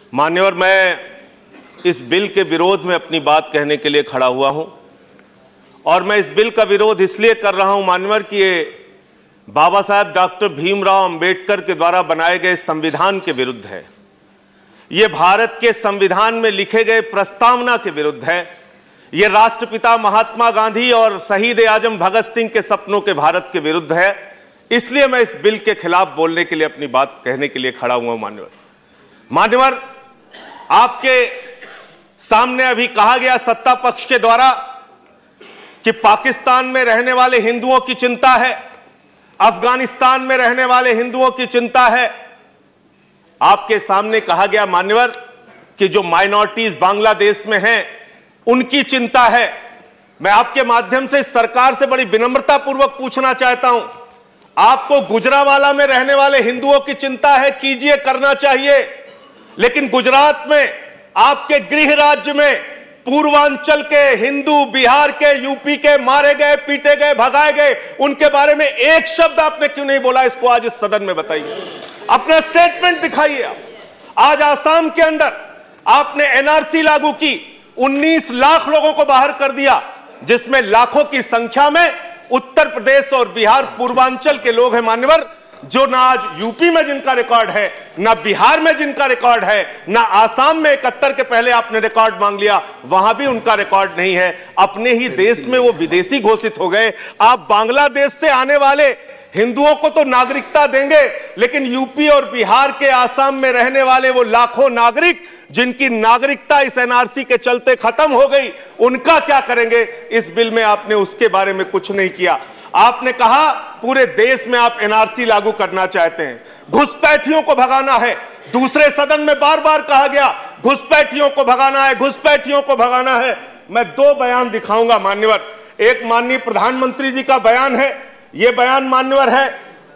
मान्यवर, मैं इस बिल के विरोध में अपनी बात कहने के लिए खड़ा हुआ हूं और मैं इस बिल का विरोध इसलिए कर रहा हूं मान्यवर कि ये बाबा साहब डॉक्टर भीमराव अंबेडकर के द्वारा बनाए गए संविधान के विरुद्ध है। ये भारत के संविधान में लिखे गए प्रस्तावना के विरुद्ध है। ये राष्ट्रपिता महात्मा गांधी और शहीद आजम भगत सिंह के सपनों के भारत के विरुद्ध है। इसलिए मैं इस बिल के खिलाफ बोलने के लिए, अपनी बात कहने के लिए खड़ा हुआ हूं। मान्यवर, आपके सामने अभी कहा गया सत्ता पक्ष के द्वारा कि पाकिस्तान में रहने वाले हिंदुओं की चिंता है, अफगानिस्तान में रहने वाले हिंदुओं की चिंता है। आपके सामने कहा गया मान्यवर कि जो माइनॉरिटीज बांग्लादेश में हैं उनकी चिंता है। मैं आपके माध्यम से सरकार से बड़ी विनम्रता पूर्वक पूछना चाहता हूं, आपको गुजरावाला में रहने वाले हिंदुओं की चिंता है, कीजिए, करना चाहिए, लेकिन गुजरात में, आपके गृह राज्य में पूर्वांचल के हिंदू, बिहार के, यूपी के मारे गए, पीटे गए, भगाए गए, उनके बारे में एक शब्द आपने क्यों नहीं बोला? इसको आज इस सदन में बताइए, अपना स्टेटमेंट दिखाइए। आप आज आसाम के अंदर आपने एनआरसी लागू की, 19 लाख लोगों को बाहर कर दिया, जिसमें लाखों की संख्या में उत्तर प्रदेश और बिहार पूर्वांचल के लोग हैं मान्यवर, जो ना आज यूपी में जिनका रिकॉर्ड है, ना बिहार में जिनका रिकॉर्ड है, ना आसाम में 71 के पहले आपने रिकॉर्ड मांग लिया, वहां भी उनका रिकॉर्ड नहीं है। अपने ही देश में वो विदेशी घोषित हो गए। आप बांग्लादेश से आने वाले हिंदुओं को तो नागरिकता देंगे, लेकिन यूपी और बिहार के, आसाम में रहने वाले वो लाखों नागरिक जिनकी नागरिकता इस एनआरसी के चलते खत्म हो गई, उनका क्या करेंगे? इस बिल में आपने उसके बारे में कुछ नहीं किया। आपने कहा पूरे देश में आप एनआरसी लागू करना चाहते हैं, घुसपैठियों को भगाना है। दूसरे सदन में बार बार कहा गया घुसपैठियों को भगाना है, घुसपैठियों को भगाना है। मैं 2 बयान दिखाऊंगा मान्यवर। एक माननीय प्रधानमंत्री जी का बयान है। यह बयान मान्यवर है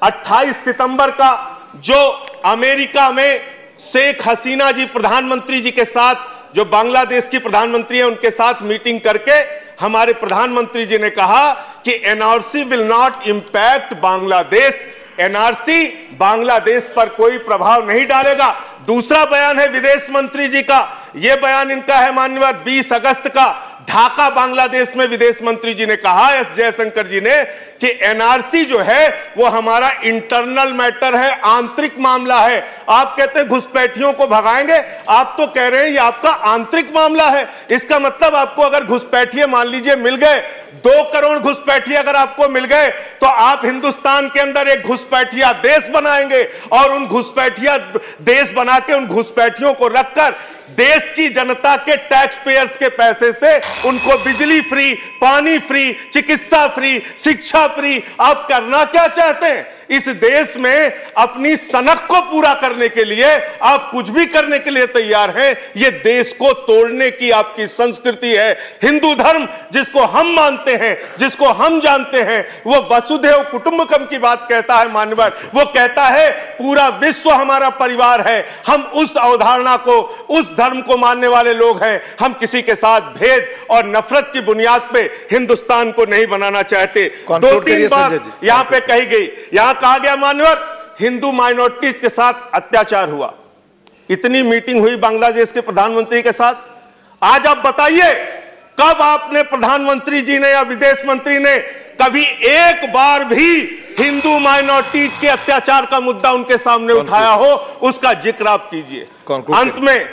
28 सितंबर का, जो अमेरिका में शेख हसीना जी प्रधानमंत्री जी के साथ, जो बांग्लादेश की प्रधानमंत्री है, उनके साथ मीटिंग करके हमारे प्रधानमंत्री जी ने कहा कि NRC will not impact Bangladesh, NRC Bangladesh पर कोई प्रभाव नहीं डालेगा। दूसरा बयान है विदेश मंत्री जी का। यह बयान इनका है माननीय 20 अगस्त का, ढाका बांग्लादेश में विदेश मंत्री जी ने कहा, एस जयशंकर जी ने, कि एनआरसी जो है वो हमारा इंटरनल मैटर है, आंतरिक मामला है। आप कहते हैं घुसपैठियों को भगाएंगे, आप तो कह रहे हैं ये आपका आंतरिक मामला है। इसका मतलब आपको अगर घुसपैठिए मान लीजिए मिल गए, 2 करोड़ घुसपैठिए अगर आपको मिल गए, तो आप हिंदुस्तान के अंदर एक घुसपैठिया देश बनाएंगे और उन घुसपैठिया देश बना के उन घुसपैठियों को रखकर देश की जनता के टैक्स पेयर्स के पैसे से उनको बिजली फ्री, पानी फ्री, चिकित्सा फ्री, शिक्षा फ्री। आप करना क्या चाहते हैं? इस देश में अपनी सनक को पूरा करने के लिए आप कुछ भी करने के लिए तैयार हैं। यह देश को तोड़ने की आपकी संस्कृति है। हिंदू धर्म जिसको हम मानते हैं, जिसको हम जानते हैं, वो वसुधैव कुटुंबकम की बात कहता है मान्यवर। वो कहता है पूरा विश्व हमारा परिवार है। हम उस अवधारणा को, उस धर्म को मानने वाले लोग हैं। हम किसी के साथ भेद और नफरत की बुनियाद पे हिंदुस्तान को नहीं बनाना चाहते। 2-3 बार यहां पे कही गई, यहां कहा गया मान्यवर हिंदू माइनॉरिटीज के साथ अत्याचार हुआ। इतनी मीटिंग हुई बांग्लादेश के प्रधानमंत्री के साथ। आज आप बताइए, कब आपने प्रधानमंत्री जी ने या विदेश मंत्री ने कभी एक बार भी हिंदू माइनॉरिटीज के अत्याचार का मुद्दा उनके सामने उठाया हो? उसका जिक्र आप कीजिए। अंत में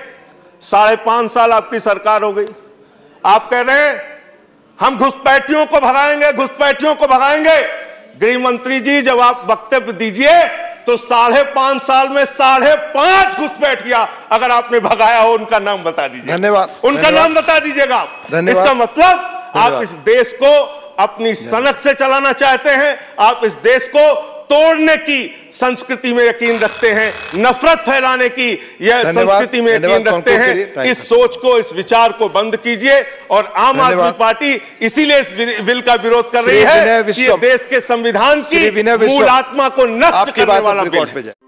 5.5 साल आपकी सरकार हो गई, आप कह रहे हैं हम घुसपैठियों को भगाएंगे, घुसपैठियों को भगाएंगे। गृह मंत्री जी, जब आप वक्तव्य दीजिए तो 5.5 साल में 5.5 घुसपैठिया अगर आपने भगाया हो, उनका नाम बता दीजिए। धन्यवाद। उनका नाम बता दीजिएगा आप। इसका मतलब आप इस देश को अपनी सनक से चलाना चाहते हैं। आप इस देश को तोड़ने की संस्कृति में यकीन रखते हैं, नफरत फैलाने की यह संस्कृति में यकीन रखते हैं। इस सोच को, इस विचार को बंद कीजिए। और आम आदमी पार्टी इसीलिए इस बिल का विरोध कर रही है कि देश के संविधान की मूल आत्मा को नष्ट करने वाला बिल है।